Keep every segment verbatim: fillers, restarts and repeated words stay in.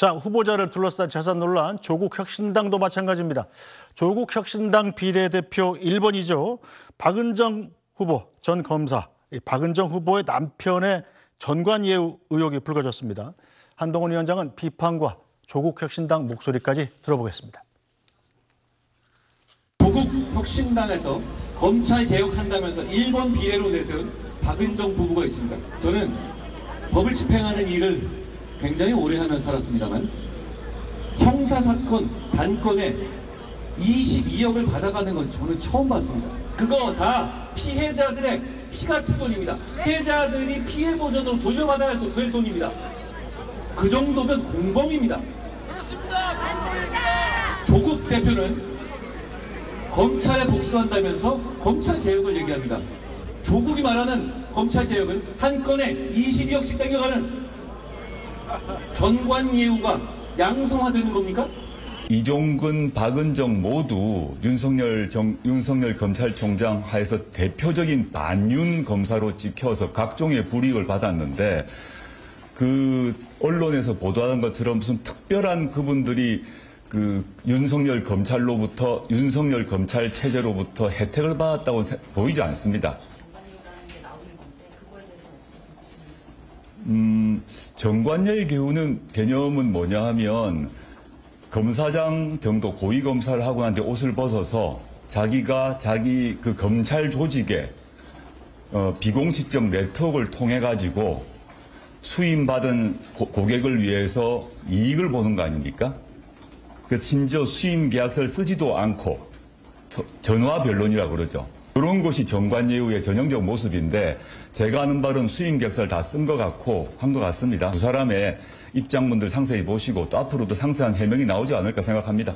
자, 후보자를 둘러싼 재산 논란, 조국혁신당도 마찬가지입니다. 조국혁신당 비례대표 일 번이죠. 박은정 후보 전 검사, 박은정 후보의 남편의 전관예우 의혹이 불거졌습니다. 한동훈 위원장은 비판과 조국혁신당 목소리까지 들어보겠습니다. 조국혁신당에서 검찰 개혁한다면서 일 번 비례로 내세운 박은정 부부가 있습니다. 저는 법을 집행하는 일을 굉장히 오래 하면서 살았습니다만 형사사건 단건에 이십이억을 받아가는 건 저는 처음 봤습니다. 그거 다 피해자들의 피 같은 돈입니다. 피해자들이 피해 보전으로 돌려받아야 될 돈입니다. 그 정도면 공범입니다. 그렇습니다. 조국 대표는 검찰에 복수한다면서 검찰 개혁을 얘기합니다. 조국이 말하는 검찰 개혁은 한 건에 이십이억씩 땡겨가는 전관예우가 양성화되는 겁니까? 이종근, 박은정 모두 윤석열, 정, 윤석열 검찰총장 하에서 대표적인 반윤 검사로 찍혀서 각종의 불이익을 받았는데 그 언론에서 보도하는 것처럼 무슨 특별한 그분들이 그 윤석열 검찰로부터 윤석열 검찰 체제로부터 혜택을 받았다고 보이지 않습니다. 음, 정관예의 개우는 개념은 뭐냐 하면 검사장 정도 고위검사를 하고 나한테 옷을 벗어서 자기가 자기 그 검찰 조직의 어, 비공식적 네트워크를 통해 가지고 수임받은 고, 고객을 위해서 이익을 보는 거 아닙니까? 그래서 심지어 수임 계약서를 쓰지도 않고 전화 변론이라고 그러죠. 그런 것이 정관예우의 전형적 모습인데 제가 아는 바로는 수임 계약서를 다 쓴 것 같고 한 것 같습니다. 두 사람의 입장문들 상세히 보시고 또 앞으로도 상세한 해명이 나오지 않을까 생각합니다.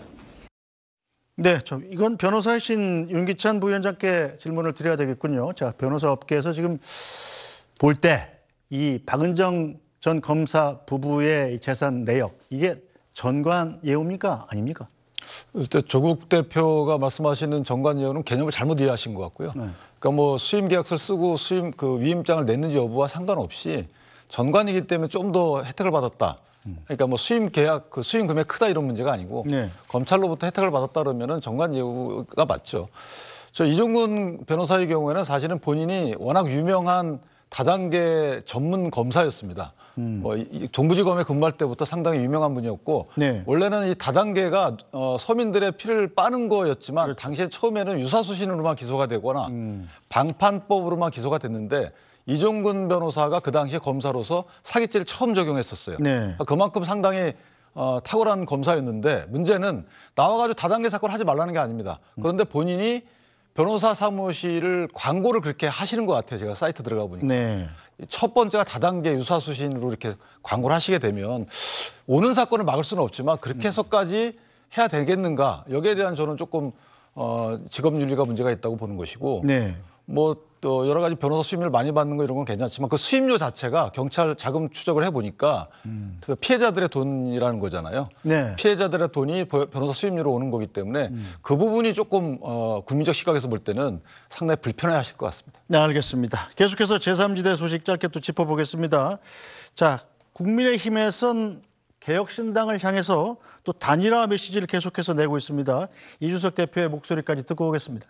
네, 저 이건 변호사이신 윤기찬 부위원장께 질문을 드려야 되겠군요. 자, 변호사 업계에서 지금 볼 때 이 박은정 전 검사 부부의 재산 내역 이게 전관예우입니까? 아닙니까? 일단 조국 대표가 말씀하시는 전관예우는 개념을 잘못 이해하신 것 같고요. 네. 그러니까 뭐 수임 계약서를 쓰고 수임 그 위임장을 냈는지 여부와 상관없이 전관이기 때문에 좀 더 혜택을 받았다. 그러니까 뭐 수임 계약 그 수임 금액 크다 이런 문제가 아니고 네. 검찰로부터 혜택을 받았다 그러면은 전관예우가 맞죠. 저 이종근 변호사의 경우에는 사실은 본인이 워낙 유명한 다단계 전문 검사였습니다. 음. 뭐 동부지검에 근무할 때부터 상당히 유명한 분이었고 네. 원래는 이 다단계가 어, 서민들의 피를 빠는 거였지만 그렇죠. 당시에 처음에는 유사수신으로만 기소가 되거나 음. 방판법으로만 기소가 됐는데 이종근 변호사가 그 당시에 검사로서 사기죄를 처음 적용했었어요. 네. 그만큼 상당히 어, 탁월한 검사였는데 문제는 나와가지고 다단계 사건을 하지 말라는 게 아닙니다. 그런데 본인이 변호사 사무실을 광고를 그렇게 하시는 것 같아요. 제가 사이트 들어가 보니까. 네. 첫 번째가 다단계 유사수신으로 이렇게 광고를 하시게 되면 오는 사건을 막을 수는 없지만 그렇게 해서까지 해야 되겠는가. 여기에 대한 저는 조금 어, 직업윤리가 문제가 있다고 보는 것이고 네. 뭐 또 여러 가지 변호사 수임료를 많이 받는 거 이런 건 괜찮지만 그 수임료 자체가 경찰 자금 추적을 해보니까 음. 피해자들의 돈이라는 거잖아요. 네. 피해자들의 돈이 변호사 수임료로 오는 거기 때문에 음. 그 부분이 조금 어, 국민적 시각에서 볼 때는 상당히 불편해하실 것 같습니다. 네, 알겠습니다. 계속해서 제삼지대 소식 짧게 또 짚어보겠습니다. 자, 국민의힘에선 개혁신당을 향해서 또 단일화 메시지를 계속해서 내고 있습니다. 이준석 대표의 목소리까지 듣고 오겠습니다.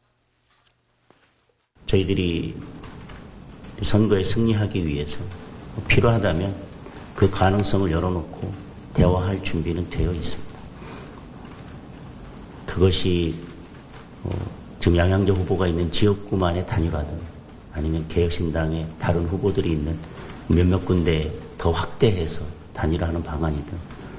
저희들이 선거에 승리하기 위해서 필요하다면 그 가능성을 열어놓고 대화할 준비는 되어 있습니다. 그것이 지금 양양조 후보가 있는 지역구만의 단일화든 아니면 개혁신당의 다른 후보들이 있는 몇몇 군데 더 확대해서 단일화하는 방안이든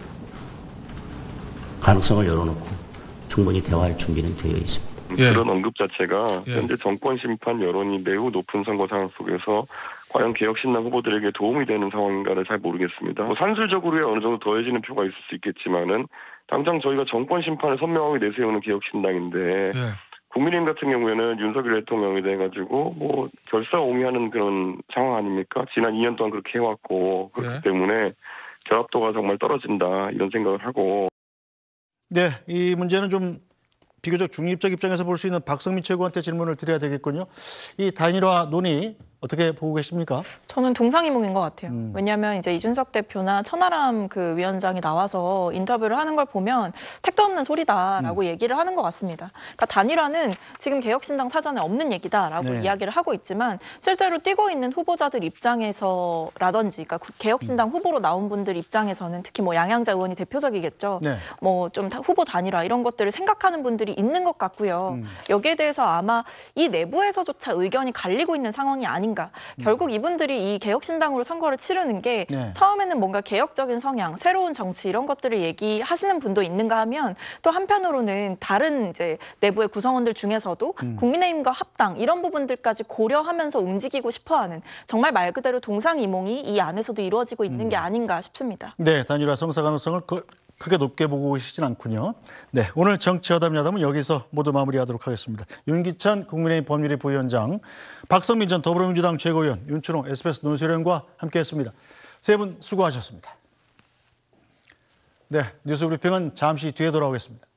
가능성을 열어놓고 충분히 대화할 준비는 되어 있습니다. 예. 그런 언급 자체가 예. 현재 정권 심판 여론이 매우 높은 선거 상황 속에서 과연 개혁신당 후보들에게 도움이 되는 상황인가를 잘 모르겠습니다. 뭐 산술적으로야 어느 정도 더해지는 표가 있을 수 있겠지만은 당장 저희가 정권 심판을 선명하게 내세우는 개혁신당인데 예. 국민의힘 같은 경우에는 윤석열 대통령에 대해 가지고 뭐 결사옹위하는 그런 상황 아닙니까? 지난 이 년 동안 그렇게 해왔고 그렇기 예. 때문에 결합도가 정말 떨어진다 이런 생각을 하고. 네, 이 문제는 좀 비교적 중립적 입장에서 볼 수 있는 박성민 최고한테 질문을 드려야 되겠군요. 이 단일화 논의 어떻게 보고 계십니까? 저는 동상이몽인 것 같아요. 음. 왜냐하면 이제 이준석 대표나 천하람 그 위원장이 나와서 인터뷰를 하는 걸 보면 택도 없는 소리다라고 음. 얘기를 하는 것 같습니다. 그러니까 단일화는 지금 개혁신당 사전에 없는 얘기다라고 네. 이야기를 하고 있지만 실제로 뛰고 있는 후보자들 입장에서라든지, 그러니까 개혁신당 음. 후보로 나온 분들 입장에서는 특히 뭐 양양자 의원이 대표적이겠죠. 네. 뭐 좀 후보 단일화 이런 것들을 생각하는 분들이 있는 것 같고요. 음. 여기에 대해서 아마 이 내부에서조차 의견이 갈리고 있는 상황이 아닌가. 결국 이분들이 이 개혁신당으로 선거를 치르는 게 네. 처음에는 뭔가 개혁적인 성향, 새로운 정치 이런 것들을 얘기하시는 분도 있는가 하면 또 한편으로는 다른 이제 내부의 구성원들 중에서도 음. 국민의힘과 합당 이런 부분들까지 고려하면서 움직이고 싶어하는 정말 말 그대로 동상이몽이 이 안에서도 이루어지고 있는 음. 게 아닌가 싶습니다. 네, 단일화 성사 가능성을 그... 크게 높게 보고 계시진 않군요. 네, 오늘 정치여담 야담은 여기서 모두 마무리하도록 하겠습니다. 윤기찬 국민의힘 법률위 부위원장, 박성민 전 더불어민주당 최고위원, 윤춘홍 에스비에스 논설위원과 함께했습니다. 세 분 수고하셨습니다. 네, 뉴스브리핑은 잠시 뒤에 돌아오겠습니다.